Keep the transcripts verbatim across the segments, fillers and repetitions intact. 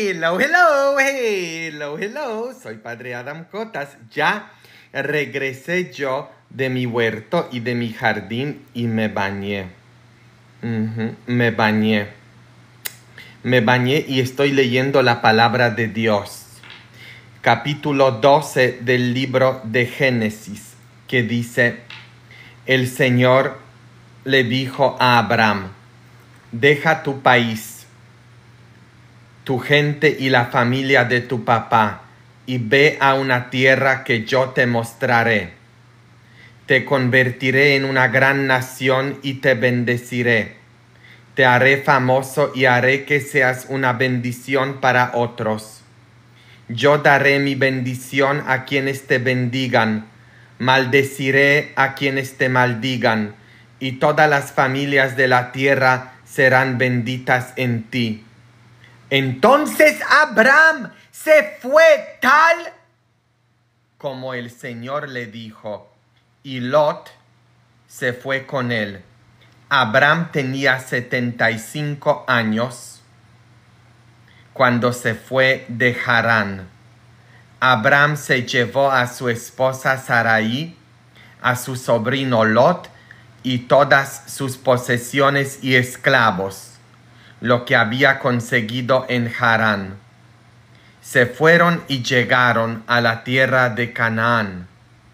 Hello, hello, hello, hello. Soy Padre Adam Cotas. Ya regresé yo de mi huerto y de mi jardín y me bañé. Uh-huh. Me bañé. Me bañé y estoy leyendo la palabra de Dios. Capítulo doce del libro de Génesis, que dice: el Señor le dijo a Abraham: deja tu país, tu gente y la familia de tu papá, y ve a una tierra que yo te mostraré. Te convertiré en una gran nación y te bendeciré. Te haré famoso y haré que seas una bendición para otros. Yo daré mi bendición a quienes te bendigan, maldeciré a quienes te maldigan, y todas las familias de la tierra serán benditas en ti. Entonces Abraham se fue tal como el Señor le dijo, y Lot se fue con él. Abraham tenía setenta y cinco años cuando se fue de Harán. Abraham se llevó a su esposa Sarai, a su sobrino Lot y todas sus posesiones y esclavos, lo que había conseguido en Harán. Se fueron y llegaron a la tierra de Canaán.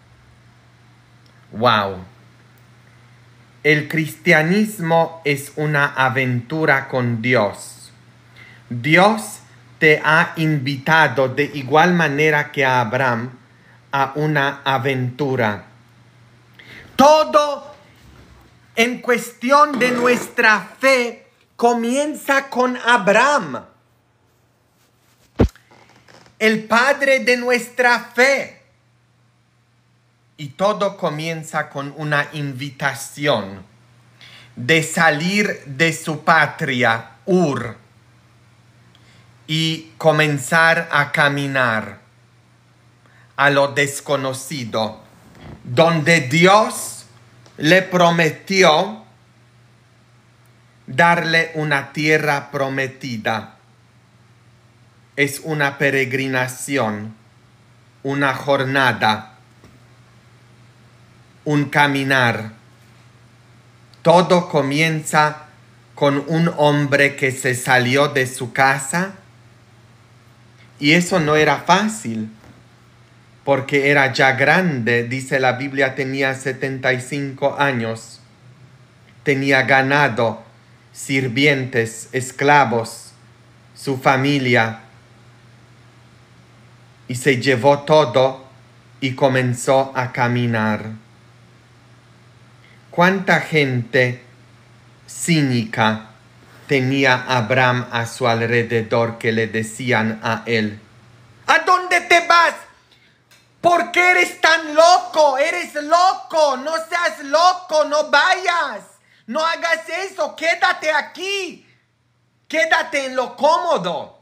¡Wow! El cristianismo es una aventura con Dios. Dios te ha invitado de igual manera que a Abraham a una aventura. Todo en cuestión de nuestra fe comienza con Abraham, el padre de nuestra fe. Y todo comienza con una invitación de salir de su patria, Ur, y comenzar a caminar a lo desconocido, donde Dios le prometió darle una tierra prometida. Es una peregrinación, una jornada, un caminar. Todo comienza con un hombre que se salió de su casa, y eso no era fácil, porque era ya grande. Dice la Biblia, tenía setenta y cinco años. Tenía ganado, sirvientes, esclavos, su familia. Y se llevó todo y comenzó a caminar. ¿Cuánta gente cínica tenía Abraham a su alrededor que le decían a él: ¿a dónde te vas? ¿Por qué eres tan loco? Eres loco, no seas loco, no vayas, no hagas eso, quédate aquí, quédate en lo cómodo.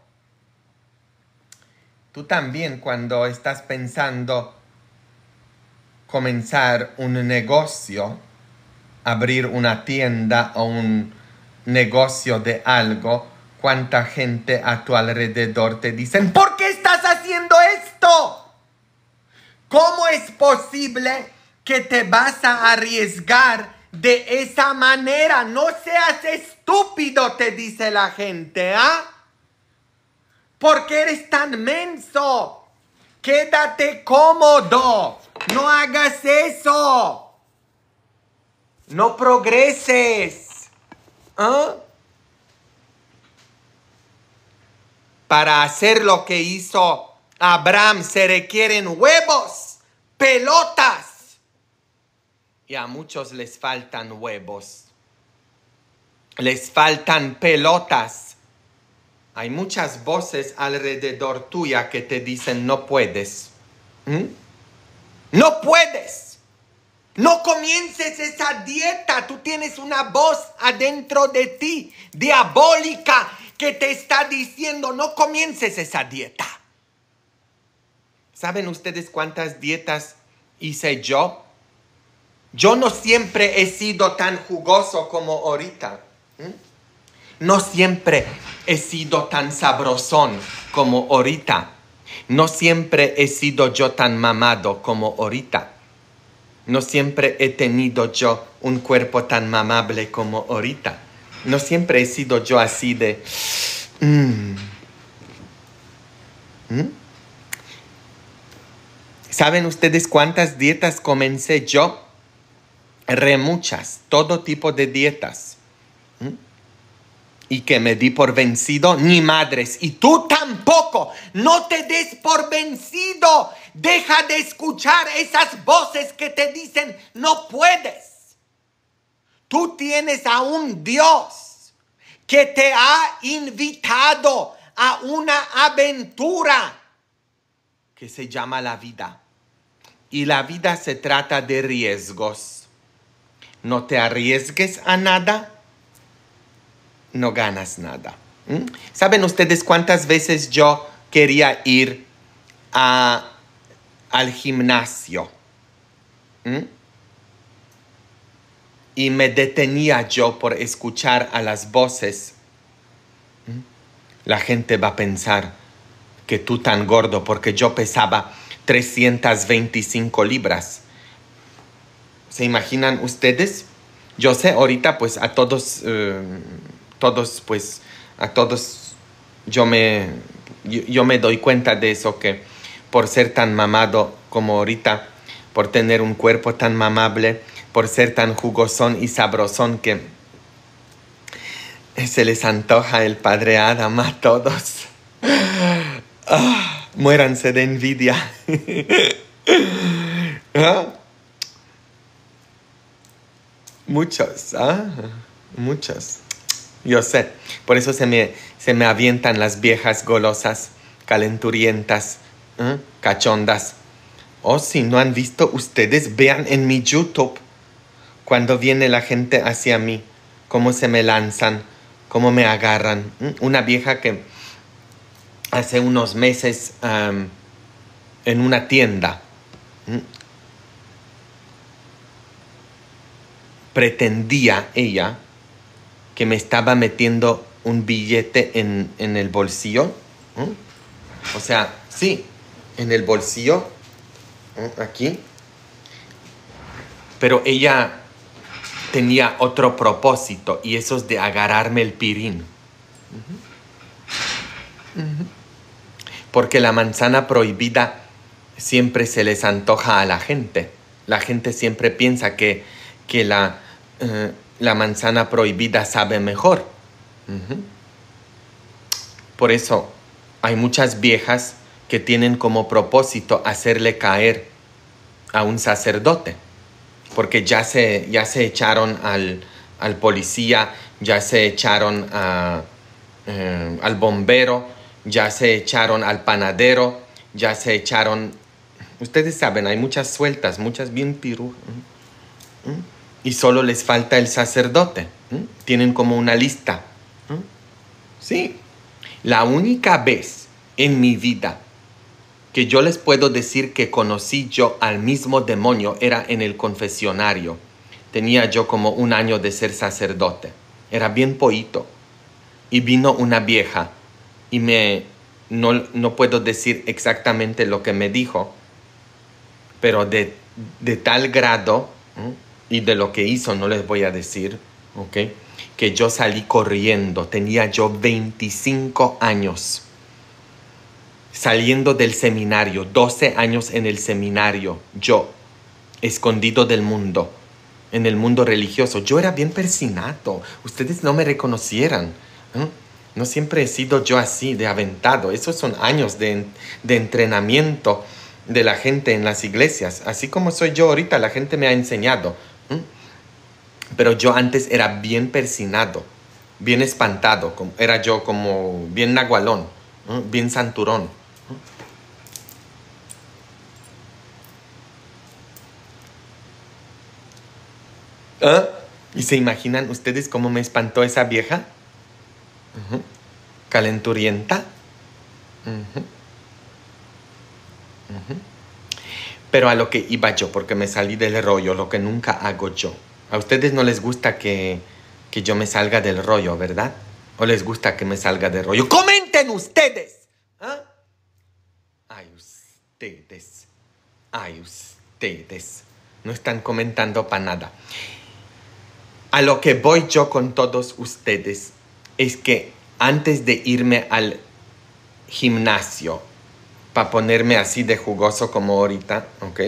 Tú también, cuando estás pensando comenzar un negocio, abrir una tienda o un negocio de algo, ¿cuánta gente a tu alrededor te dicen: ¿por qué estás haciendo esto? ¿Cómo es posible que te vas a arriesgar de esa manera? No seas estúpido, te dice la gente, ¿ah? ¿eh? ¿Por qué eres tan menso? Quédate cómodo, no hagas eso, no progreses. ¿Ah? Para hacer lo que hizo Abraham se requieren huevos, pelotas. Y a muchos les faltan huevos. Les faltan pelotas. Hay muchas voces alrededor tuya que te dicen: no puedes. ¿Mm? No puedes. No comiences esa dieta. Tú tienes una voz adentro de ti, diabólica, que te está diciendo: no comiences esa dieta. ¿Saben ustedes cuántas dietas hice yo? Yo no siempre he sido tan jugoso como ahorita. ¿Mm? No siempre he sido tan sabrosón como ahorita. No siempre he sido yo tan mamado como ahorita. No siempre he tenido yo un cuerpo tan mamable como ahorita. No siempre he sido yo así de... Mm. ¿Mm? ¿Saben ustedes cuántas dietas comencé yo? Re muchas, todo tipo de dietas. ¿Mm? Y que me di por vencido, ni madres. Y tú tampoco, no te des por vencido. Deja de escuchar esas voces que te dicen, no puedes. Tú tienes a un Dios que te ha invitado a una aventura que se llama la vida. Y la vida se trata de riesgos. No te arriesgues a nada, no ganas nada. ¿Mm? ¿Saben ustedes cuántas veces yo quería ir a, al gimnasio? ¿Mm? Y me detenía yo por escuchar a las voces. ¿Mm? La gente va a pensar que tú tan gordo, porque yo pesaba trescientas veinticinco libras. ¿Se imaginan ustedes? Yo sé, ahorita pues a todos, eh, todos pues, a todos yo me, yo, yo me doy cuenta de eso, que por ser tan mamado como ahorita, por tener un cuerpo tan mamable, por ser tan jugosón y sabrosón que se les antoja el Padre Adam a todos. Ah, muéranse de envidia. ¿Ah? Muchos, ¿ah? Muchos. Yo sé. Por eso se me, se me avientan las viejas golosas, calenturientas, ¿eh? Cachondas. O si no han visto ustedes, vean en mi YouTube cuando viene la gente hacia mí, cómo se me lanzan, cómo me agarran. ¿Eh? Una vieja que hace unos meses um, en una tienda, ¿eh? pretendía ella que me estaba metiendo un billete en, en el bolsillo. ¿Eh? O sea, sí, en el bolsillo, ¿eh? Aquí. Pero ella tenía otro propósito, y eso es de agarrarme el pirín. Uh-huh. Uh-huh. Porque la manzana prohibida siempre se les antoja a la gente. La gente siempre piensa que, que la... Uh, la manzana prohibida sabe mejor. Uh-huh. Por eso hay muchas viejas que tienen como propósito hacerle caer a un sacerdote, porque ya se, ya se echaron al, al policía, ya se echaron a, eh, al bombero, ya se echaron al panadero, ya se echaron... Ustedes saben, hay muchas sueltas, muchas bien pirú. ¿Mm? ¿Mm? Y solo les falta el sacerdote. ¿Mm? Tienen como una lista. ¿Mm? Sí. La única vez en mi vida que yo les puedo decir que conocí yo al mismo demonio era en el confesionario. Tenía yo como un año de ser sacerdote. Era bien poíto. Y vino una vieja y me... No, no puedo decir exactamente lo que me dijo, pero de, de tal grado... ¿Mm? Y de lo que hizo no les voy a decir, ¿ok? Que yo salí corriendo. Tenía yo veinticinco años. Saliendo del seminario, doce años en el seminario. Yo, escondido del mundo, en el mundo religioso. Yo era bien persinado. Ustedes no me reconocieran. ¿eh? No siempre he sido yo así, de aventado. Esos son años de, de entrenamiento de la gente en las iglesias. Así como soy yo ahorita, la gente me ha enseñado. ¿Mm? Pero yo antes era bien persinado, bien espantado. Era yo como bien nagualón, ¿eh? Bien santurón. ¿Eh? ¿Y se imaginan ustedes cómo me espantó esa vieja? Uh-huh. Calenturienta. Uh-huh. Uh-huh. Pero a lo que iba yo, porque me salí del rollo, lo que nunca hago yo. A ustedes no les gusta que, que yo me salga del rollo, ¿verdad? ¿O les gusta que me salga de rollo? ¡Comenten ustedes! ¿Ah? Ay, ustedes. Ay, ustedes. No están comentando para nada. A lo que voy yo con todos ustedes es que antes de irme al gimnasio, para ponerme así de jugoso como ahorita, ¿ok?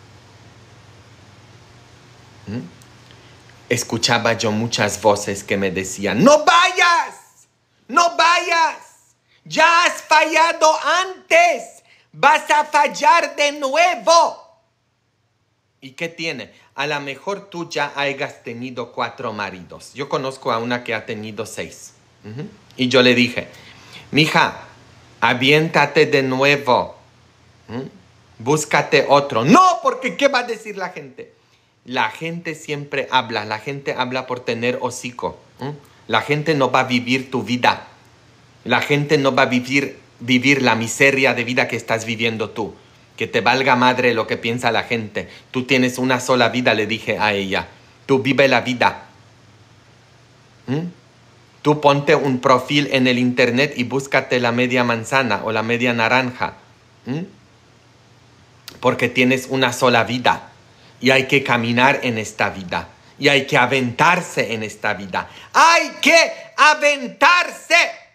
¿Mm? Escuchaba yo muchas voces que me decían, ¡no vayas! ¡No vayas! ¡Ya has fallado antes! ¡Vas a fallar de nuevo! ¿Y qué tiene? A lo mejor tú ya hayas tenido cuatro maridos. Yo conozco a una que ha tenido seis. Uh-huh. Y yo le dije, mija, aviéntate de nuevo. ¿Mm? Búscate otro. No, porque ¿qué va a decir la gente? La gente siempre habla. La gente habla por tener hocico. ¿Mm? La gente no va a vivir tu vida. La gente no va a vivir, vivir la miseria de vida que estás viviendo tú. Que te valga madre lo que piensa la gente. Tú tienes una sola vida, le dije a ella. Tú vive la vida. ¿Mm? Tú ponte un perfil en el internet y búscate la media manzana o la media naranja. ¿Mm? Porque tienes una sola vida. Y hay que caminar en esta vida. Y hay que aventarse en esta vida. ¡Hay que aventarse!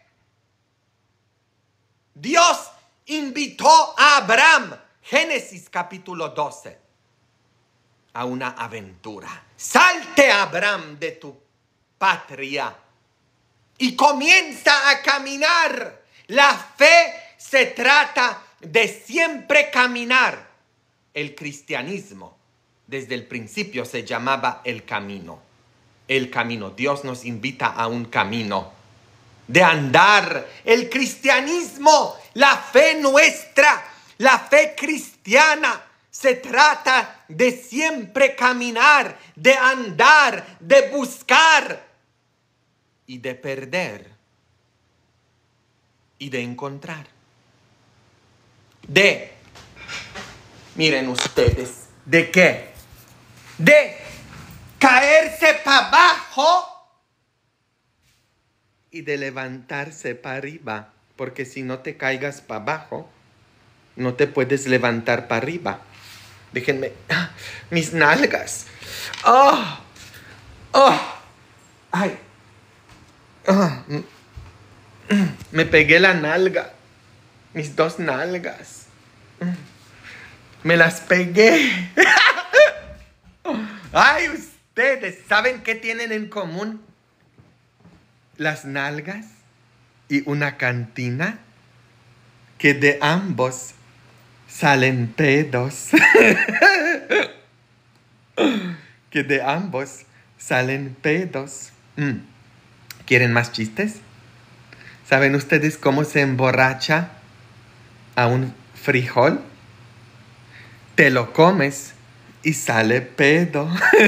Dios invitó a Abraham, Génesis capítulo doce, a una aventura. Salte, Abraham, de tu patria y comienza a caminar. La fe se trata de siempre caminar. El cristianismo desde el principio se llamaba el camino. El camino. Dios nos invita a un camino de andar. El cristianismo, la fe nuestra, la fe cristiana, se trata de siempre caminar, de andar, de buscar y de perder y de encontrar. De, miren ustedes, ¿de qué? De caerse para abajo y de levantarse para arriba, porque si no te caigas para abajo, no te puedes levantar para arriba. Déjenme, ¡ah! Mis nalgas. ¡Oh! ¡Oh! ¡Ay! Oh, me pegué la nalga, mis dos nalgas. Me las pegué. ¡Ay, ustedes! ¿Saben qué tienen en común? Las nalgas y una cantina, que de ambos salen pedos. Que de ambos salen pedos. Mm. ¿Quieren más chistes? ¿Saben ustedes cómo se emborracha a un frijol? Te lo comes y sale pedo.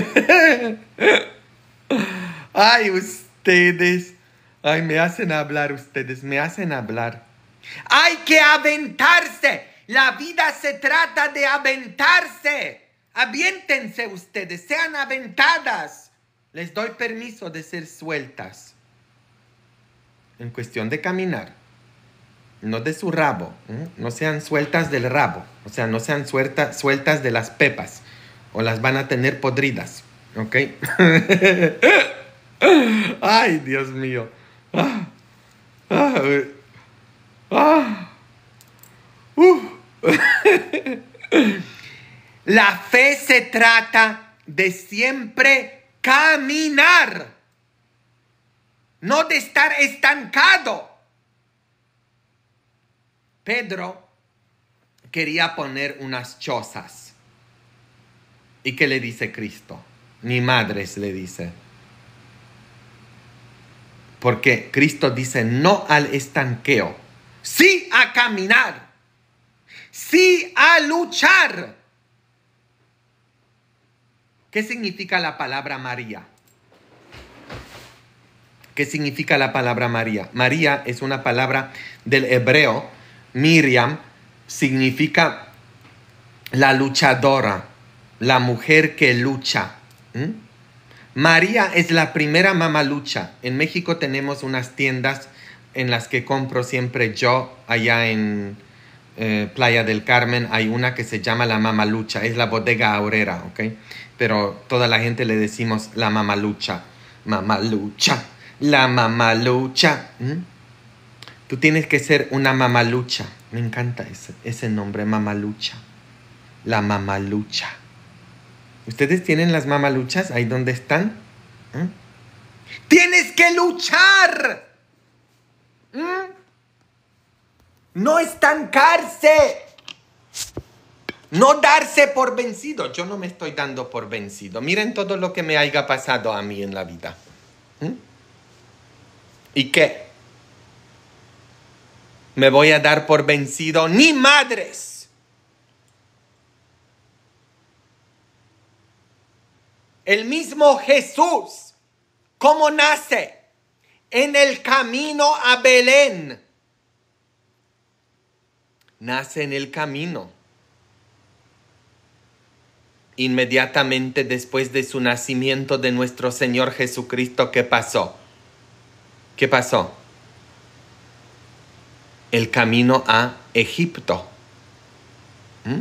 Ay, ustedes. Ay, me hacen hablar ustedes, me hacen hablar. Hay que aventarse. La vida se trata de aventarse. Aviéntense ustedes, sean aventadas. Les doy permiso de ser sueltas. En cuestión de caminar. No de su rabo. ¿eh? No sean sueltas del rabo. O sea, no sean suelta, sueltas de las pepas. O las van a tener podridas. ¿Ok? Ay, Dios mío. Ah, ah, ah, uh. La fe se trata de siempre caminar, no de estar estancado. Pedro quería poner unas chozas. ¿Y qué le dice Cristo? Ni madres le dice. Porque Cristo dice no al estanqueo, sí a caminar, sí a luchar. ¿Qué significa la palabra María? ¿Qué significa la palabra María? María es una palabra del hebreo. Miriam significa la luchadora, la mujer que lucha. ¿Mm? María es la primera mamalucha. En México tenemos unas tiendas en las que compro siempre yo. Allá en eh, Playa del Carmen hay una que se llama La Mamalucha. Es la bodega Aurrera, ¿ok? Pero toda la gente le decimos La Mamalucha. Mamalucha. La Mamalucha. ¿Mm? Tú tienes que ser una mamalucha. Me encanta ese, ese nombre, mamalucha. La Mamalucha. ¿Ustedes tienen las mamaluchas ahí donde están? ¿Mm? ¡Tienes que luchar! ¿Mm? No estancarse. No darse por vencido. Yo no me estoy dando por vencido. Miren todo lo que me haya pasado a mí en la vida. ¿Mm? ¿Y qué? ¿Me voy a dar por vencido? ¡Ni madres! El mismo Jesús, ¿cómo nace? En el camino a Belén. Nace en el camino. Inmediatamente después de su nacimiento de nuestro Señor Jesucristo, ¿qué pasó? ¿Qué pasó? El camino a Egipto. ¿Mm?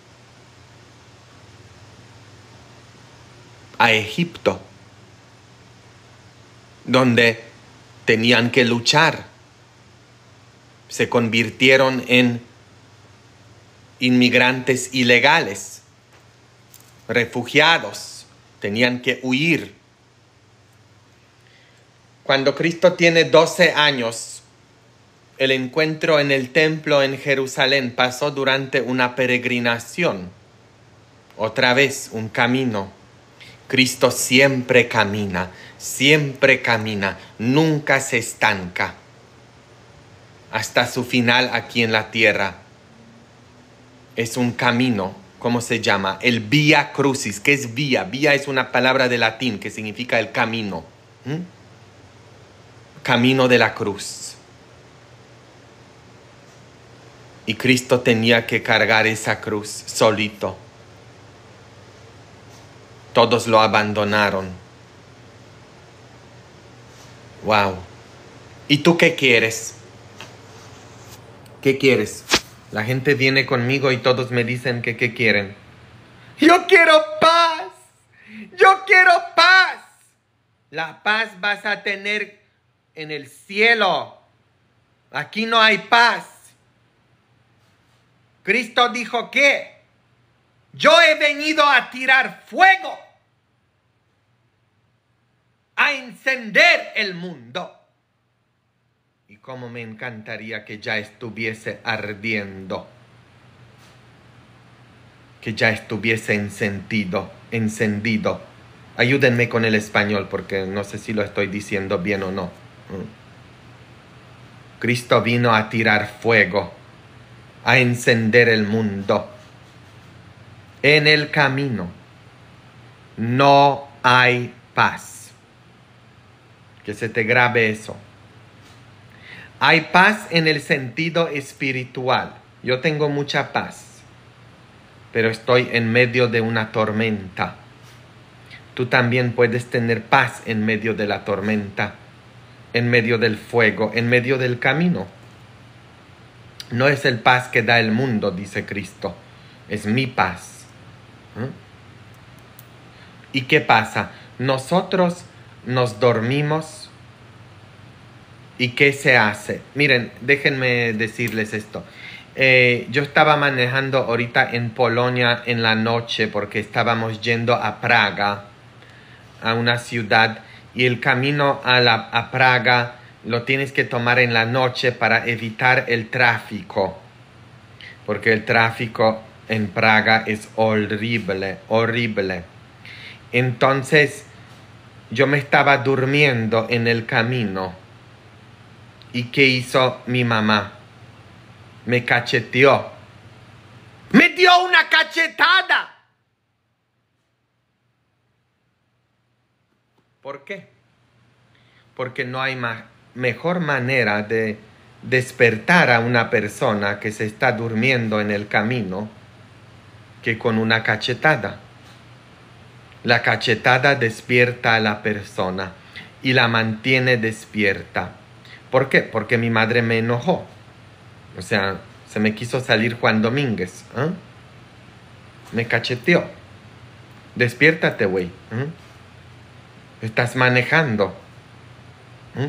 A Egipto, donde tenían que luchar. Se convirtieron en inmigrantes ilegales, refugiados, tenían que huir. Cuando Cristo tiene doce años, el encuentro en el templo en Jerusalén pasó durante una peregrinación, otra vez un camino. Cristo siempre camina, siempre camina, nunca se estanca, hasta su final aquí en la tierra. Es un camino, ¿cómo se llama? El Vía Crucis. ¿Qué es vía? Vía es una palabra de latín que significa el camino. ¿Mm? Camino de la cruz. Y Cristo tenía que cargar esa cruz solito. Todos lo abandonaron. Wow. ¿Y tú qué quieres? ¿Qué quieres? La gente viene conmigo y todos me dicen que qué quieren. Yo quiero paz. Yo quiero paz. La paz vas a tener en el cielo. Aquí no hay paz. Cristo dijo que yo he venido a tirar fuego, a encender el mundo. Y cómo me encantaría que ya estuviese ardiendo, que ya estuviese encendido, encendido. Ayúdenme con el español porque no sé si lo estoy diciendo bien o no. Cristo vino a tirar fuego, a encender el mundo. En el camino no hay paz. Que se te grabe eso. Hay paz en el sentido espiritual. Yo tengo mucha paz, pero estoy en medio de una tormenta. Tú también puedes tener paz en medio de la tormenta, en medio del fuego, en medio del camino. No es el paz que da el mundo, dice Cristo. Es mi paz. ¿Eh? ¿Y qué pasa? Nosotros nos dormimos. ¿Y qué se hace? Miren, déjenme decirles esto. Eh, yo estaba manejando ahorita en Polonia en la noche porque estábamos yendo a Praga, a una ciudad, y el camino a, la, a Praga lo tienes que tomar en la noche para evitar el tráfico, porque el tráfico en Praga es horrible, horrible. Entonces, yo me estaba durmiendo en el camino. ¿Y qué hizo mi mamá? Me cacheteó. ¡Me dio una cachetada! ¿Por qué? Porque no hay ma- mejor manera de despertar a una persona que se está durmiendo en el camino que con una cachetada. La cachetada despierta a la persona y la mantiene despierta. ¿Por qué? Porque mi madre me enojó. O sea, se me quiso salir Juan Domínguez. ¿eh? Me cacheteó. Despiértate, güey. ¿eh? Estás manejando. ¿eh?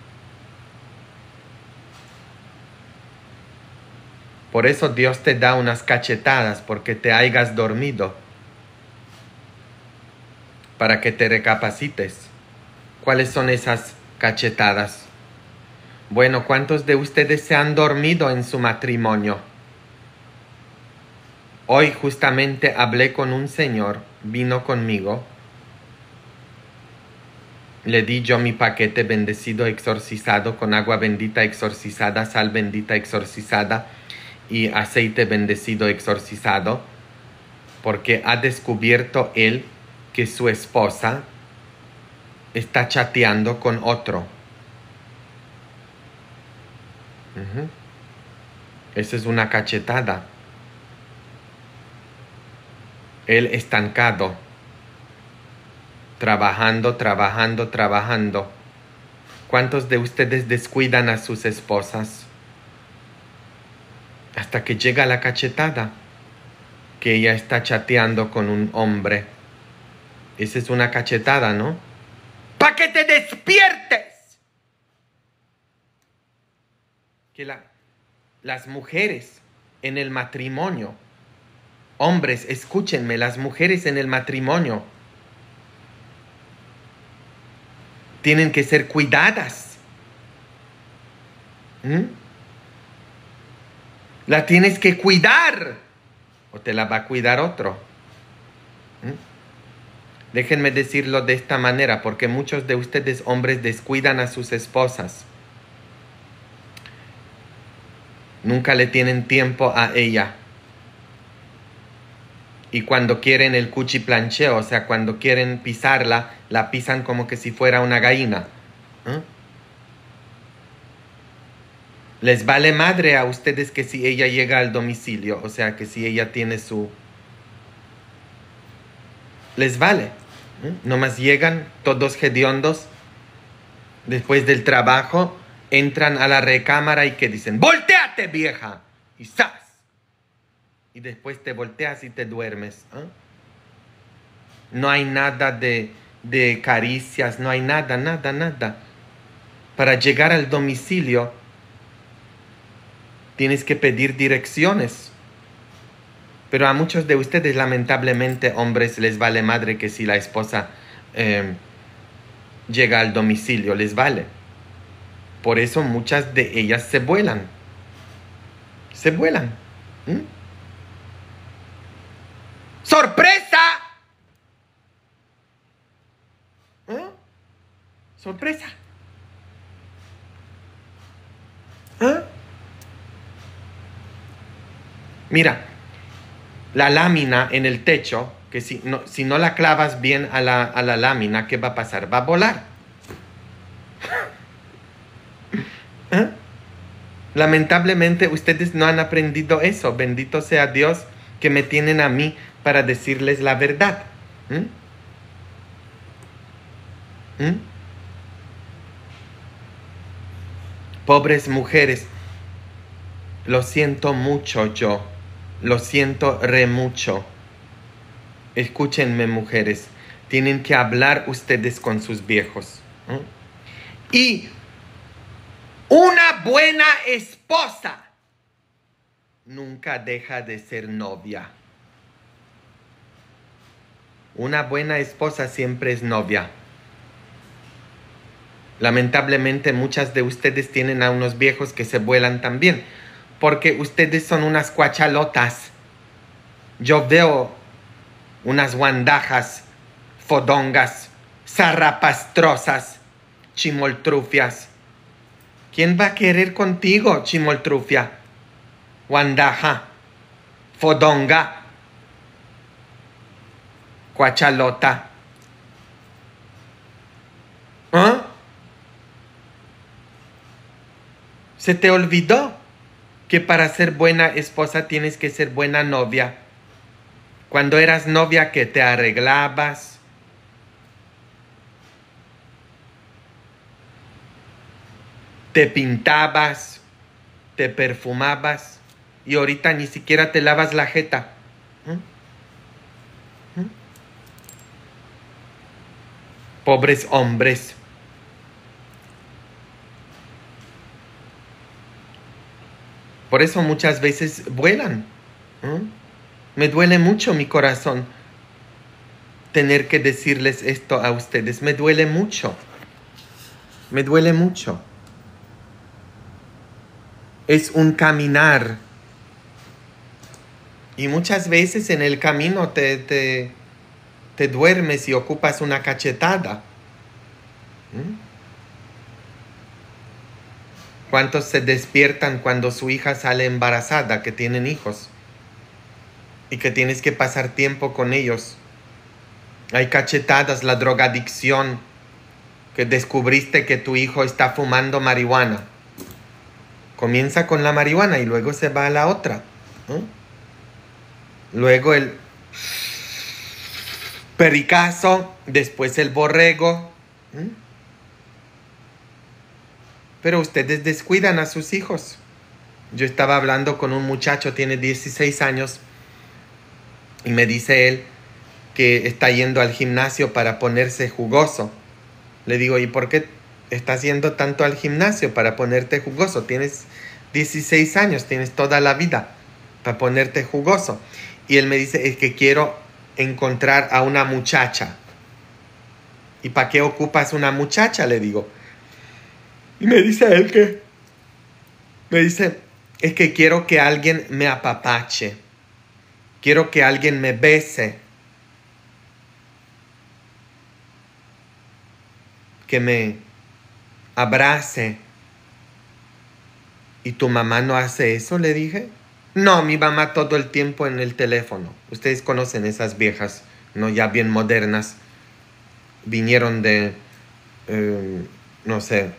Por eso Dios te da unas cachetadas, porque te hayas dormido. Para que te recapacites. ¿Cuáles son esas cachetadas? Bueno, ¿cuántos de ustedes se han dormido en su matrimonio? Hoy justamente hablé con un señor, vino conmigo. Le di yo mi paquete bendecido, exorcizado, con agua bendita exorcizada, sal bendita exorcizada y aceite bendecido exorcizado, porque ha descubierto él que su esposa está chateando con otro. Uh-huh. Esa es una cachetada. Él estancado, trabajando, trabajando, trabajando. ¿Cuántos de ustedes descuidan a sus esposas? Hasta que llega la cachetada, que ella está chateando con un hombre. Esa es una cachetada, ¿no? ¡Para que te despiertes! Que la, las mujeres en el matrimonio, hombres, escúchenme, las mujeres en el matrimonio tienen que ser cuidadas. ¿Mm? La tienes que cuidar o te la va a cuidar otro. ¿Mm? Déjenme decirlo de esta manera, porque muchos de ustedes, hombres, descuidan a sus esposas. Nunca le tienen tiempo a ella. Y cuando quieren el cuchiplancheo, o sea, cuando quieren pisarla, la pisan como que si fuera una gallina. ¿Eh? Les vale madre a ustedes que si ella llega al domicilio, o sea, que si ella tiene su... Les vale. ¿Eh? Nomás llegan todos hediondos, después del trabajo, entran a la recámara y que dicen, ¡voltéate, vieja! Y ¡zas! Y después te volteas y te duermes. ¿eh? No hay nada de, de caricias, no hay nada, nada, nada. Para llegar al domicilio tienes que pedir direcciones. Pero a muchos de ustedes, lamentablemente, hombres, les vale madre que si la esposa eh, llega al domicilio, les vale. Por eso muchas de ellas se vuelan. Se vuelan. ¿Mm? ¡Sorpresa! ¿Eh? ¡Sorpresa! ¿Eh? Mira, la lámina en el techo, que si no, si no la clavas bien a la, a la lámina, ¿qué va a pasar? Va a volar. ¿Eh? Lamentablemente ustedes no han aprendido eso. Bendito sea Dios que me tienen a mí para decirles la verdad. ¿Mm? ¿Mm? Pobres mujeres, lo siento mucho yo, lo siento re mucho. Escúchenme, mujeres, tienen que hablar ustedes con sus viejos. ¿Mm? Y una buena esposa nunca deja de ser novia. Una buena esposa siempre es novia. Lamentablemente muchas de ustedes tienen a unos viejos que se vuelan también, porque ustedes son unas cuachalotas. Yo veo unas guandajas, fodongas, zarrapastrosas, chimoltrufias. ¿Quién va a querer contigo, chimoltrufia? Guandaja, fodonga, cuachalota. ¿Eh? ¿Se te olvidó que para ser buena esposa tienes que ser buena novia? Cuando eras novia, que te arreglabas, te pintabas, te perfumabas y ahorita ni siquiera te lavas la jeta. ¿Mm? ¿Mm? Pobres hombres. Por eso muchas veces vuelan. ¿Mm? Me duele mucho mi corazón tener que decirles esto a ustedes. Me duele mucho. Me duele mucho. Es un caminar. Y muchas veces en el camino te, te, te duermes y ocupas una cachetada. ¿Mm? ¿Cuántos se despiertan cuando su hija sale embarazada, que tienen hijos? Y que tienes que pasar tiempo con ellos. Hay cachetadas, la drogadicción, que descubriste que tu hijo está fumando marihuana. Comienza con la marihuana y luego se va a la otra. ¿Eh? Luego el pericazo, después el borrego. ¿Eh? Pero ustedes descuidan a sus hijos. Yo estaba hablando con un muchacho, tiene dieciséis años, y me dice él que está yendo al gimnasio para ponerse jugoso. Le digo, ¿y por qué estás yendo tanto al gimnasio para ponerte jugoso? Tienes dieciséis años, tienes toda la vida para ponerte jugoso. Y él me dice, es que quiero encontrar a una muchacha. ¿Y para qué ocupas una muchacha? Le digo. Y me dice él que, me dice, es que quiero que alguien me apapache. Quiero que alguien me bese. Que me abrace. ¿Y tu mamá no hace eso? Le dije. No, mi mamá todo el tiempo en el teléfono. Ustedes conocen esas viejas, ¿no? Ya bien modernas. Vinieron de, eh, no sé,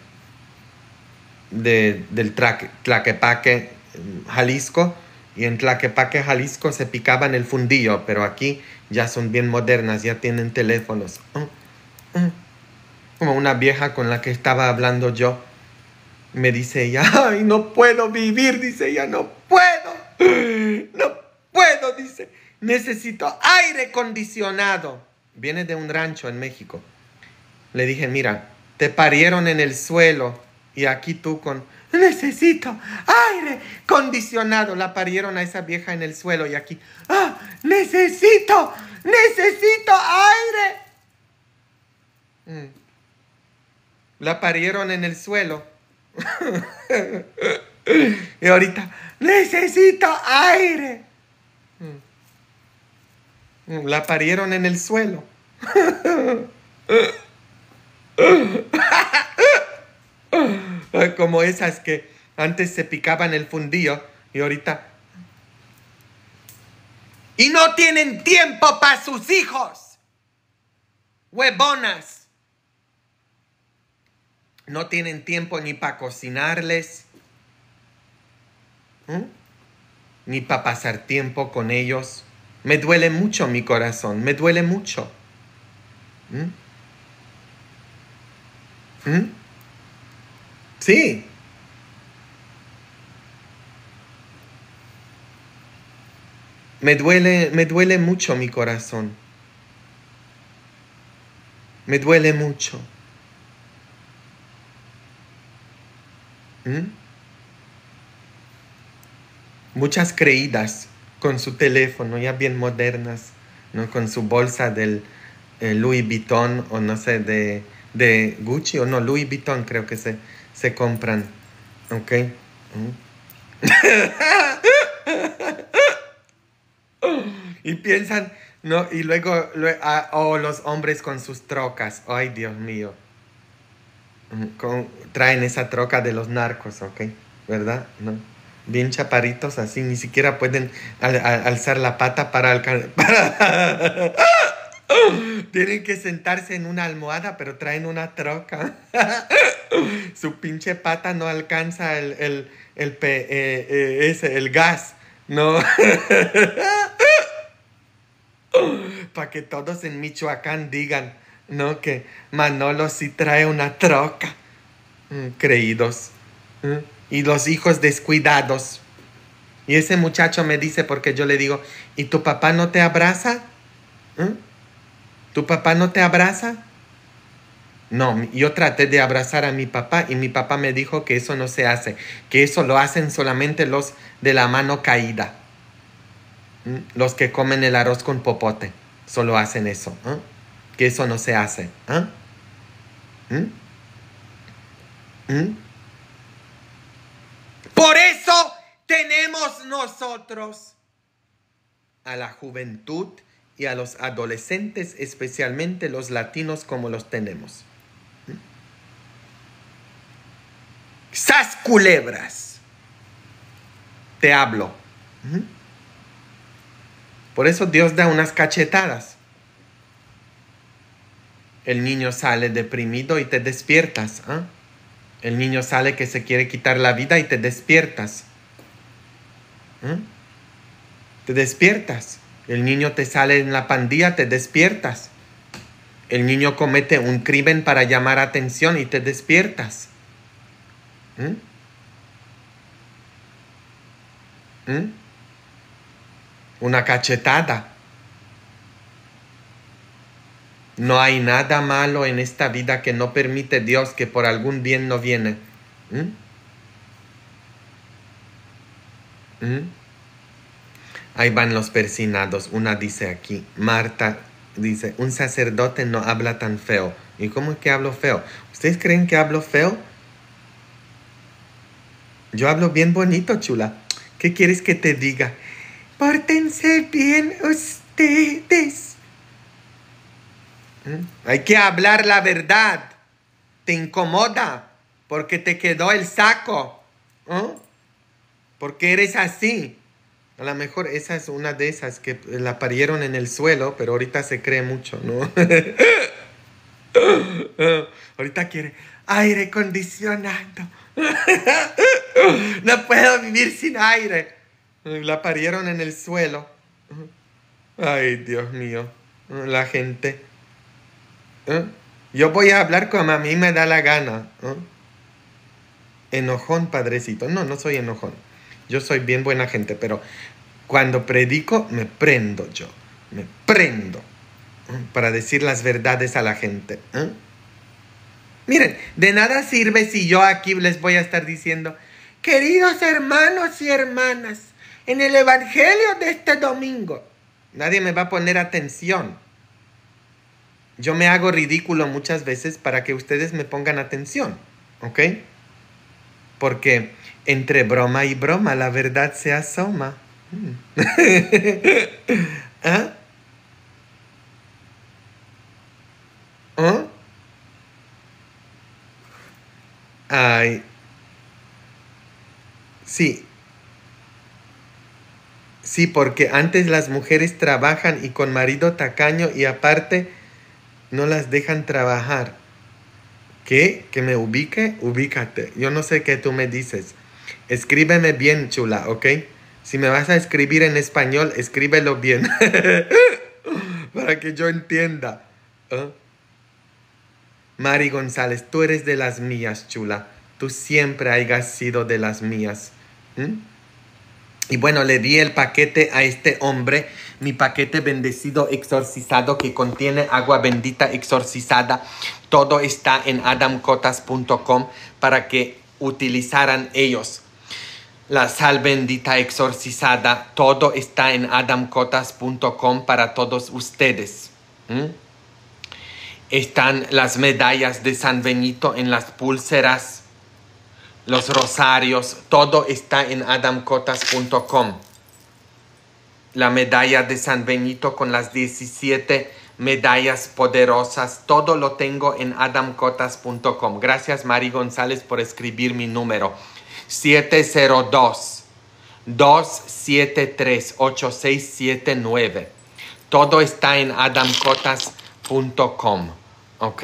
de, del Tlaquepaque, Jalisco. Y en Tlaquepaque, Jalisco se picaban el fundillo. Pero aquí ya son bien modernas, ya tienen teléfonos. Uh, uh. Como una vieja con la que estaba hablando yo. Me dice ella, ay, no puedo vivir, dice ella, no puedo, no puedo, dice, necesito aire acondicionado. Viene de un rancho en México. Le dije, mira, te parieron en el suelo y aquí tú con, necesito aire acondicionado. La parieron a esa vieja en el suelo y aquí, ah, necesito, necesito aire. Mm. La parieron en el suelo. Y ahorita, necesito aire. La parieron en el suelo. Como esas que antes se picaban el fundillo y ahorita. Y no tienen tiempo para sus hijos. Huevonas. No tienen tiempo ni para cocinarles, ¿eh? Ni para pasar tiempo con ellos. Me duele mucho mi corazón, me duele mucho. ¿Mm? ¿Mm? Sí. Me duele, me duele mucho mi corazón. Me duele mucho. ¿Mm? Muchas creídas con su teléfono, ya bien modernas, ¿no? Con su bolsa del eh, Louis Vuitton o no sé, de, de Gucci o no, Louis Vuitton creo que se, se compran. ¿Ok? ¿Mm? Y piensan, ¿no? Y luego, luego ah, oh, los hombres con sus trocas. Ay, Dios mío. Con, traen esa troca de los narcos, ¿ok? ¿Verdad? ¿No? Bien chaparitos así, ni siquiera pueden al, al, alzar la pata para alcanzar. Tienen que sentarse en una almohada, pero traen una troca. Su pinche pata no alcanza el, el, el, pe, eh, eh, ese, el gas, ¿no? Para que todos en Michoacán digan, ¿no? Que Manolo sí trae una troca. Mm, creídos. ¿eh? Y los hijos descuidados. Y ese muchacho me dice, porque yo le digo, ¿y tu papá no te abraza? ¿Eh? ¿Tu papá no te abraza? No, yo traté de abrazar a mi papá y mi papá me dijo que eso no se hace, que eso lo hacen solamente los de la mano caída. ¿Mm? Los que comen el arroz con popote, solo hacen eso. ¿Eh? Que eso no se hace. ¿Eh? ¿Mm? ¿Mm? Por eso tenemos nosotros a la juventud y a los adolescentes, especialmente los latinos, como los tenemos. ¡Sas culebras! Te hablo. Por eso Dios da unas cachetadas. El niño sale deprimido y te despiertas. ¿eh? El niño sale que se quiere quitar la vida y te despiertas. ¿eh? Te despiertas. El niño te sale en la pandilla, te despiertas. El niño comete un crimen para llamar atención y te despiertas. ¿Mm? ¿Mm? Una cachetada. No hay nada malo en esta vida que no permite Dios que por algún bien no viene. ¿Mm? ¿Mm? Ahí van los persinados. Una dice aquí, Marta dice, un sacerdote no habla tan feo. ¿Y cómo es que hablo feo? ¿Ustedes creen que hablo feo? Yo hablo bien bonito, chula. ¿Qué quieres que te diga? Pórtense bien ustedes. ¿Mm? Hay que hablar la verdad. Te incomoda porque te quedó el saco. ¿Eh? Porque eres así. A lo mejor esa es una de esas que la parieron en el suelo, pero ahorita se cree mucho, ¿no? Ahorita quiere aire acondicionado. No puedo vivir sin aire. La parieron en el suelo. Ay, Dios mío. La gente. ¿Eh? Yo voy a hablar como a mí me da la gana. ¿Eh? Enojón, padrecito. No, no soy enojón. Yo soy bien buena gente, pero cuando predico me prendo yo. Me prendo. ¿eh? Para decir las verdades a la gente. ¿Eh? Miren, de nada sirve si yo aquí les voy a estar diciendo, queridos hermanos y hermanas, en el evangelio de este domingo, nadie me va a poner atención. Yo me hago ridículo muchas veces para que ustedes me pongan atención, ¿ok? Porque entre broma y broma la verdad se asoma. ¿Ah? ¿Ah? Ay. Sí. Sí, porque antes las mujeres trabajan y con marido tacaño y aparte no las dejan trabajar. ¿Qué? ¿Que me ubique? Ubícate. Yo no sé qué tú me dices. Escríbeme bien, chula, ¿ok? Si me vas a escribir en español, escríbelo bien. Para que yo entienda. ¿Eh? Mari González, tú eres de las mías, chula. Tú siempre hayas sido de las mías. ¿Mm? Y bueno, le di el paquete a este hombre, mi paquete bendecido exorcizado que contiene agua bendita exorcizada. Todo está en adam cotas punto com para que utilizaran ellos. La sal bendita exorcizada, todo está en adam cotas punto com para todos ustedes. ¿Mm? Están las medallas de San Benito en las pulseras. Los rosarios, todo está en adam cotas punto com. La medalla de San Benito con las diecisiete medallas poderosas, todo lo tengo en adam cotas punto com. Gracias, Mari González, por escribir mi número. siete cero dos, dos siete tres, ocho seis siete nueve. Todo está en adam cotas punto com. ¿Ok?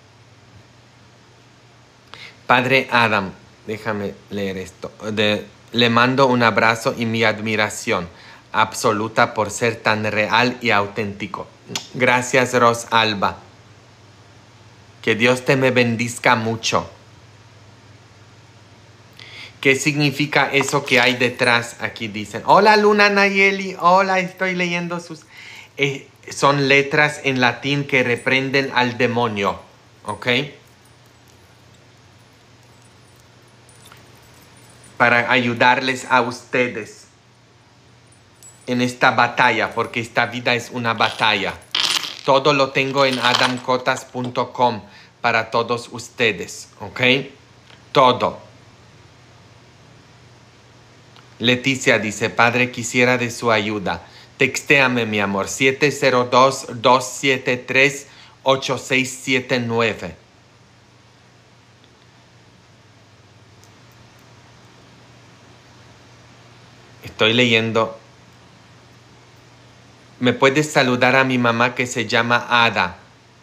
Padre Adam, déjame leer esto. De, le mando un abrazo y mi admiración absoluta por ser tan real y auténtico. Gracias, Ros Alba. Que Dios te me bendizca mucho. ¿Qué significa eso que hay detrás? Aquí dicen, hola Luna Nayeli, hola, estoy leyendo sus... Eh, son letras en latín que reprenden al demonio, ¿ok? Para ayudarles a ustedes en esta batalla, porque esta vida es una batalla. Todo lo tengo en adam cotas punto com para todos ustedes, ¿ok? Todo. Leticia dice, Padre, quisiera de su ayuda. Textéame, mi amor, siete cero dos, dos siete tres, ocho seis siete nueve. Estoy leyendo. ¿Me puedes saludar a mi mamá que se llama Ada?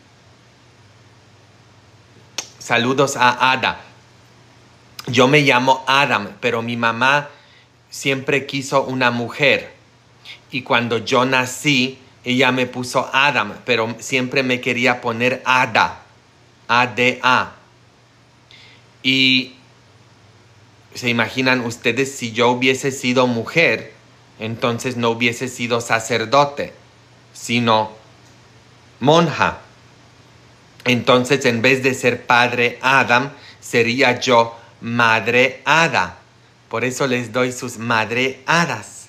Saludos a Ada. Yo me llamo Adam, pero mi mamá siempre quiso una mujer. Y cuando yo nací, ella me puso Adam, pero siempre me quería poner Ada. A D A. Y se imaginan ustedes, si yo hubiese sido mujer, entonces no hubiese sido sacerdote, sino monja. Entonces, en vez de ser padre Adam, sería yo madre Ada. Por eso les doy sus madre hadas.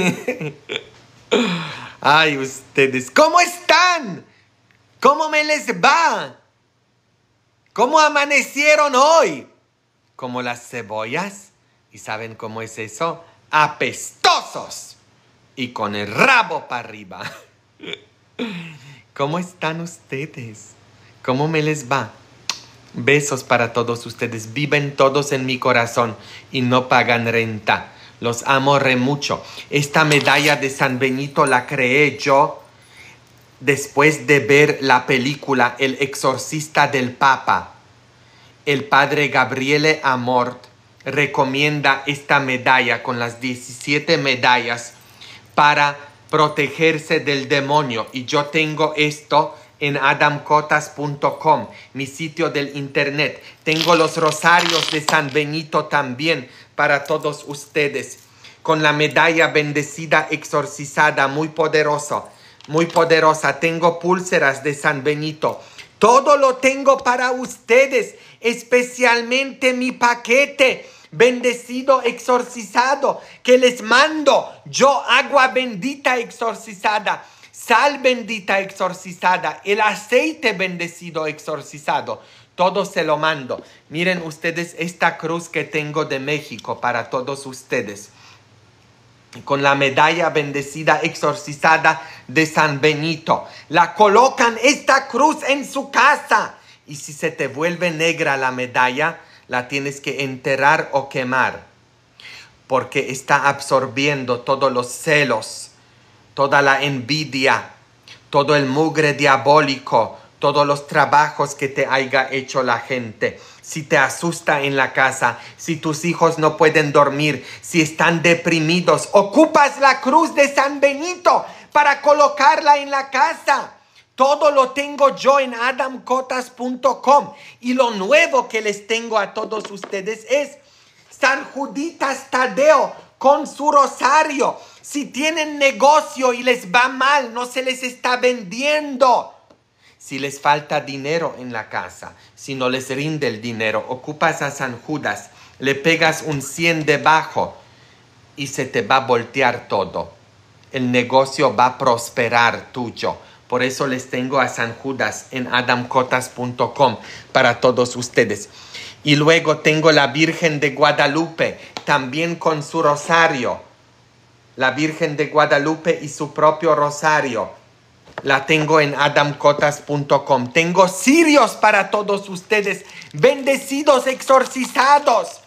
Ay, ustedes, ¿cómo están? ¿Cómo me les va? ¿Cómo amanecieron hoy? Como las cebollas. ¿Y saben cómo es eso? Apestosos y con el rabo para arriba. ¿Cómo están ustedes? ¿Cómo me les va? Besos para todos ustedes. Viven todos en mi corazón y no pagan renta. Los amo re mucho. Esta medalla de San Benito la creé yo después de ver la película El exorcista del Papa. El padre Gabriele Amort recomienda esta medalla con las diecisiete medallas para protegerse del demonio. Y yo tengo esto en adam cotas punto com, mi sitio del internet. Tengo los rosarios de San Benito también para todos ustedes. Con la medalla bendecida, exorcizada, muy poderoso, muy poderosa. Tengo púlseras de San Benito. Todo lo tengo para ustedes, especialmente mi paquete bendecido, exorcizado, que les mando yo, agua bendita exorcizada, sal bendita exorcizada, el aceite bendecido exorcizado. Todo se lo mando. Miren ustedes esta cruz que tengo de México para todos ustedes. Con la medalla bendecida exorcizada de San Benito. La colocan esta cruz en su casa. Y si se te vuelve negra la medalla, la tienes que enterrar o quemar. Porque está absorbiendo todos los celos, toda la envidia, todo el mugre diabólico, todos los trabajos que te haya hecho la gente. Si te asusta en la casa, si tus hijos no pueden dormir, si están deprimidos, ocupas la cruz de San Benito para colocarla en la casa. Todo lo tengo yo en adam cotas punto com. Y lo nuevo que les tengo a todos ustedes es San Juditas Tadeo con su rosario. Si tienen negocio y les va mal, no se les está vendiendo. Si les falta dinero en la casa, si no les rinde el dinero, ocupas a San Judas, le pegas un cien debajo y se te va a voltear todo. El negocio va a prosperar tuyo. Por eso les tengo a San Judas en adam cotas punto com para todos ustedes. Y luego tengo la Virgen de Guadalupe, también con su rosario. La Virgen de Guadalupe y su propio rosario. La tengo en adam cotas punto com. Tengo cirios para todos ustedes, bendecidos, exorcizados.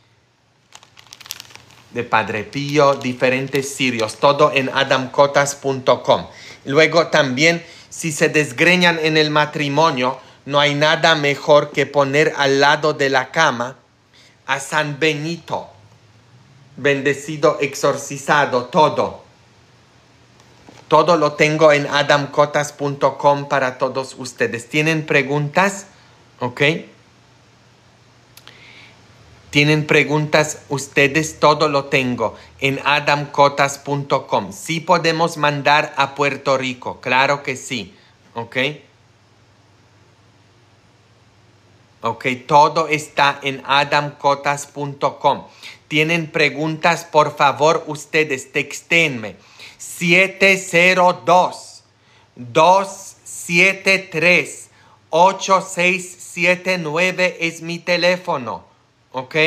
De Padre Pío, diferentes cirios, todo en adam cotas punto com. Luego también, si se desgreñan en el matrimonio, no hay nada mejor que poner al lado de la cama a San Benito, bendecido, exorcizado, todo. Todo lo tengo en adam cotas punto com para todos ustedes. ¿Tienen preguntas? ¿Ok? Tienen preguntas, ustedes, todo lo tengo en adam cotas punto com. Sí podemos mandar a Puerto Rico, claro que sí, ¿ok? Ok, todo está en adam cotas punto com. Tienen preguntas, por favor, ustedes, texténme. siete cero dos, dos siete tres, ocho seis siete nueve es mi teléfono, ¿ok?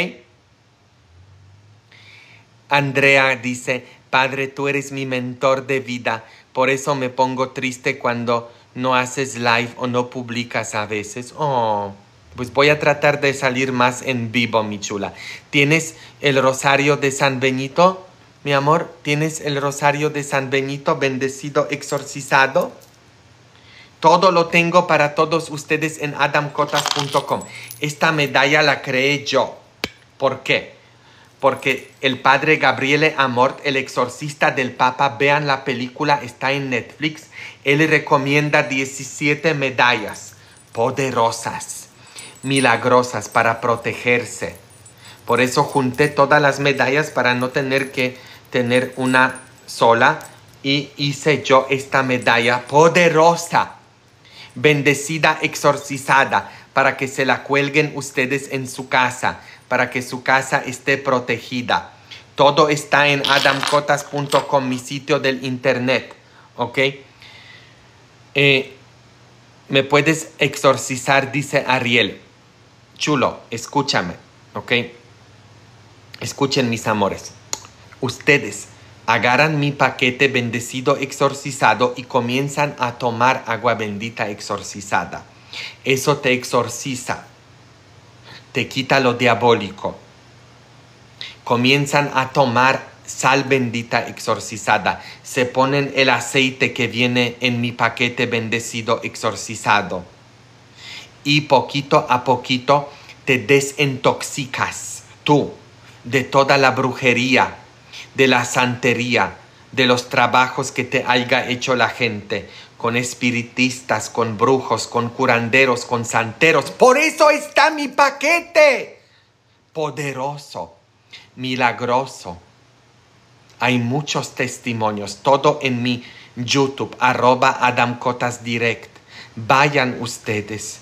Andrea dice, Padre, tú eres mi mentor de vida, por eso me pongo triste cuando no haces live o no publicas a veces. Oh, pues voy a tratar de salir más en vivo, mi chula. ¿Tienes el rosario de San Benito, mi amor? ¿Tienes el rosario de San Benito bendecido, exorcizado? Todo lo tengo para todos ustedes en adam cotas punto com. Esta medalla la creé yo. ¿Por qué? Porque el padre Gabriele Amort, el exorcista del Papa, vean la película, está en Netflix. Él recomienda diecisiete medallas poderosas, milagrosas para protegerse. Por eso junté todas las medallas para no tener que tener una sola y hice yo esta medalla poderosa, bendecida, exorcizada, para que se la cuelguen ustedes en su casa, para que su casa esté protegida. Todo está en adam cotas punto com, mi sitio del internet, ¿ok? Eh, ¿Me puedes exorcizar? Dice Ariel. Chulo, escúchame, ¿ok? Escuchen, mis amores. Ustedes agarran mi paquete bendecido exorcizado y comienzan a tomar agua bendita exorcizada. Eso te exorciza, te quita lo diabólico. Comienzan a tomar sal bendita exorcizada. Se ponen el aceite que viene en mi paquete bendecido exorcizado. Y poquito a poquito te desintoxicas tú de toda la brujería, de la santería, de los trabajos que te haya hecho la gente, con espiritistas, con brujos, con curanderos, con santeros. Por eso está mi paquete poderoso, milagroso. Hay muchos testimonios, todo en mi YouTube, arroba Adam Cotas Direct. Vayan ustedes,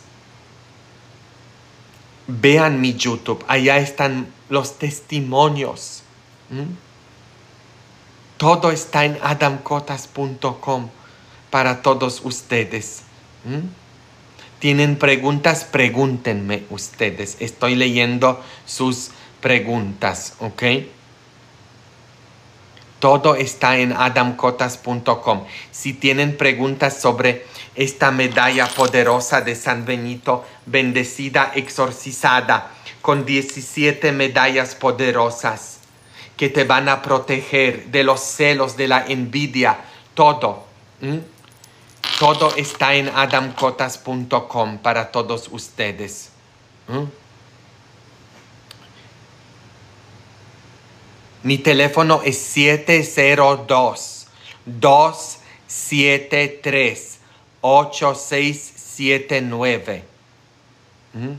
vean mi YouTube, allá están los testimonios. ¿Mm? Todo está en adam cotas punto com para todos ustedes. ¿Mm? ¿Tienen preguntas? Pregúntenme ustedes. Estoy leyendo sus preguntas, ¿ok? Todo está en adam cotas punto com. Si tienen preguntas sobre esta medalla poderosa de San Benito, bendecida, exorcizada, con diecisiete medallas poderosas, que te van a proteger de los celos, de la envidia, todo. ¿Mm? Todo está en adam cotas punto com para todos ustedes. ¿Mm? Mi teléfono es siete cero dos, dos siete tres, ocho seis siete nueve. ¿Mm?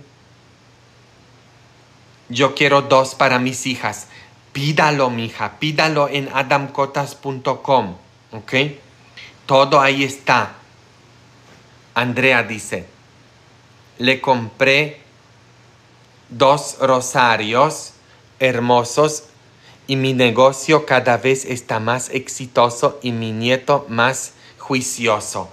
Yo quiero dos para mis hijas. Pídalo, mija, pídalo en adam cotas punto com, ¿ok? Todo ahí está. Andrea dice, le compré dos rosarios hermosos y mi negocio cada vez está más exitoso y mi nieto más juicioso.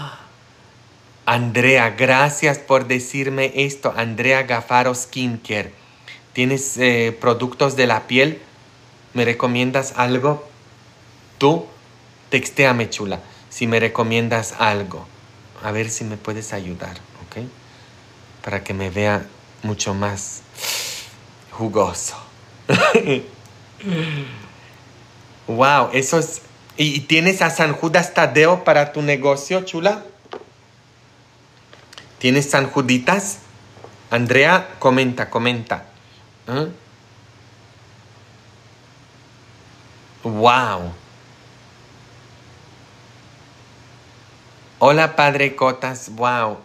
Andrea, gracias por decirme esto. Andrea Gafaro Skincare. ¿Tienes eh, productos de la piel? ¿Me recomiendas algo? Tú, textéame, chula, si me recomiendas algo. A ver si me puedes ayudar, ¿ok? Para que me vea mucho más jugoso. Wow, eso es... ¿Y tienes a San Judas Tadeo para tu negocio, chula? ¿Tienes San Juditas? Andrea, comenta, comenta. ¿Eh? Wow. Hola, Padre Cotas. Wow.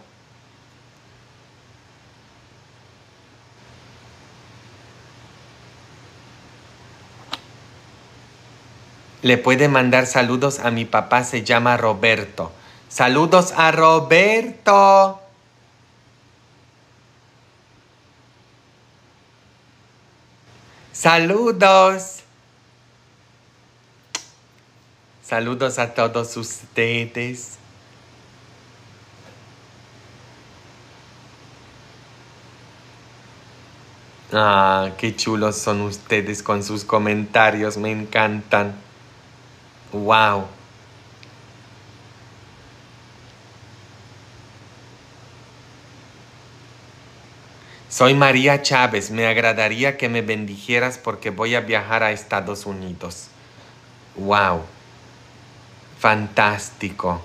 Le puede mandar saludos a mi papá, se llama Roberto. Saludos a Roberto. Saludos. Saludos a todos ustedes. Ah, qué chulos son ustedes con sus comentarios, me encantan. Wow. Soy María Chávez, me agradaría que me bendijeras porque voy a viajar a Estados Unidos. Wow. Fantástico.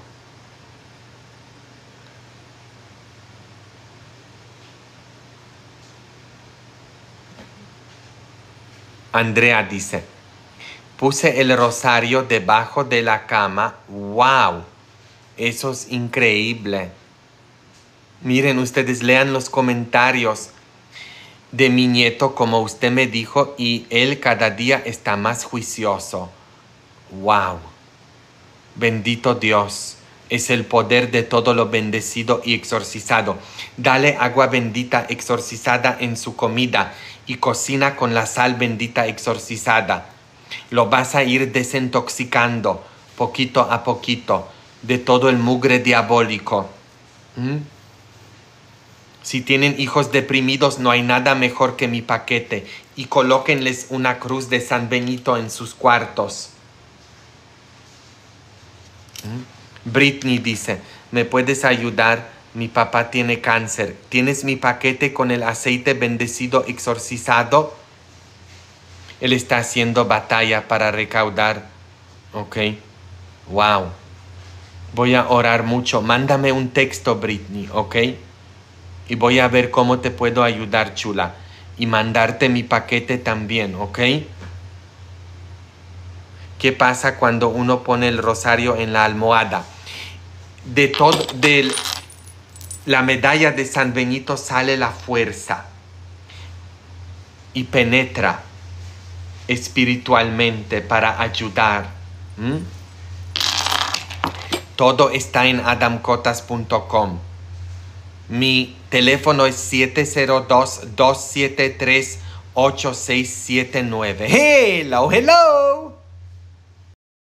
Andrea dice, puse el rosario debajo de la cama. ¡Wow! Eso es increíble. Miren, ustedes lean los comentarios de mi nieto como usted me dijo y él cada día está más juicioso. ¡Wow! Bendito Dios. Es el poder de todo lo bendecido y exorcizado. Dale agua bendita exorcizada en su comida y cocina con la sal bendita exorcizada. Lo vas a ir desintoxicando poquito a poquito de todo el mugre diabólico. ¿Mm? Si tienen hijos deprimidos, no hay nada mejor que mi paquete y colóquenles una cruz de San Benito en sus cuartos. ¿Mm? Britney dice, ¿me puedes ayudar? Mi papá tiene cáncer. ¿Tienes mi paquete con el aceite bendecido exorcizado? Él está haciendo batalla para recaudar. Ok. Wow. Voy a orar mucho. Mándame un texto, Britney, ¿ok? Y voy a ver cómo te puedo ayudar, chula. Y mandarte mi paquete también, ¿ok? ¿Qué pasa cuando uno pone el rosario en la almohada? De todo, de la medalla de San Benito sale la fuerza y penetra espiritualmente para ayudar. ¿Mm? Todo está en adam cotas punto com. Mi teléfono es siete cero dos, dos siete tres, ocho seis siete nueve. Hello, hello.